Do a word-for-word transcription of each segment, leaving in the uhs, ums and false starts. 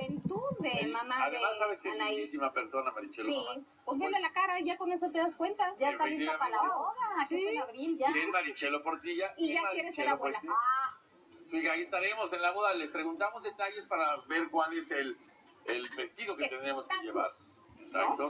juventud de Sí. mamá Además, de sabes que es Anaí. lindísima persona, Marichelo. Sí, Mamá. pues vele la cara, ya con eso te das cuenta. Ya está lista para la boda, que es en abril ya. Que es Marichelo Portilla. Y ya quiere ser Marichelo abuela. Fuente. Ah, Sí, ahí estaremos en la boda. Les preguntamos detalles para ver cuál es el, el vestido que tendremos que llevar. Exacto.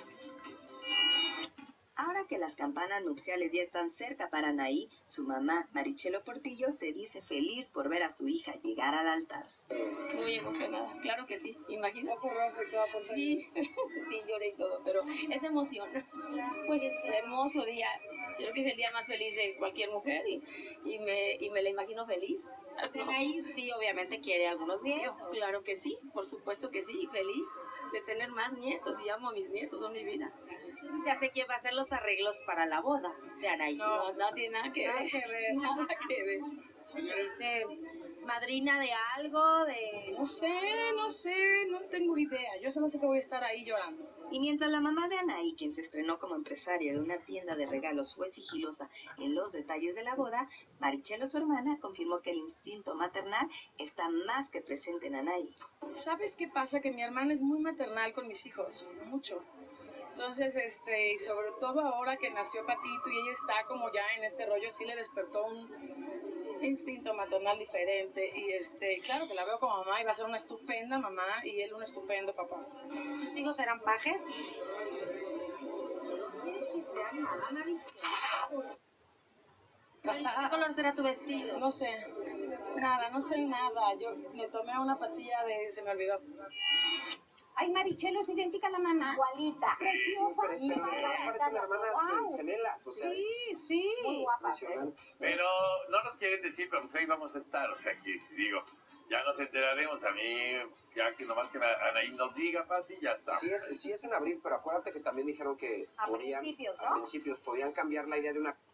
Ahora que las campanas nupciales ya están cerca para Anaí, su mamá, Marichelo Portillo, se dice feliz por ver a su hija llegar al altar. Muy emocionada, claro que sí, imagínate. Sí, sí, lloré y todo, pero es de emoción. Pues hermoso día, yo creo que es el día más feliz de cualquier mujer y, y, me, y me la imagino feliz. Anaí sí, obviamente quiere algunos nietos. Claro que sí, por supuesto que sí, feliz de tener más nietos y amo a mis nietos, son mi vida. Entonces ya sé quién va a hacer los arreglos para la boda de Anaí. No, no tiene nada que Nada ver, que ver. nada que ver. Me dice, madrina de algo, de... No sé, no sé, no tengo idea, yo solo sé que voy a estar ahí llorando. Y mientras la mamá de Anaí, quien se estrenó como empresaria de una tienda de regalos, fue sigilosa en los detalles de la boda, Marichelo, su hermana, confirmó que el instinto maternal está más que presente en Anaí. ¿Sabes qué pasa? Que mi hermana es muy maternal con mis hijos, mucho. Entonces, este, y sobre todo ahora que nació Patito y ella está como ya en este rollo, sí le despertó un instinto maternal diferente. Y este, claro que la veo como mamá y va a ser una estupenda mamá y él un estupendo papá. ¿Tus hijos serán pajes? ¿Qué color será tu vestido? No sé, nada, no sé nada. Yo me tomé una pastilla de... se me olvidó. Ay, Marichelo es idéntica a la mamá. Igualita. Preciosa. Pero, pero no parecen hermanas Wow. gemelas, o sea, Sí, es sí. Muy guapas, ¿eh? impresionante. Pero no nos quieren decir, pero pues ahí vamos a estar. O sea, que digo, ya nos enteraremos. A mí, ya que nomás que Anaí nos diga, Pati, ya está. Sí es, sí es en abril, pero acuérdate que también dijeron que A podían, principios, a ¿no? principios podían cambiar la idea de una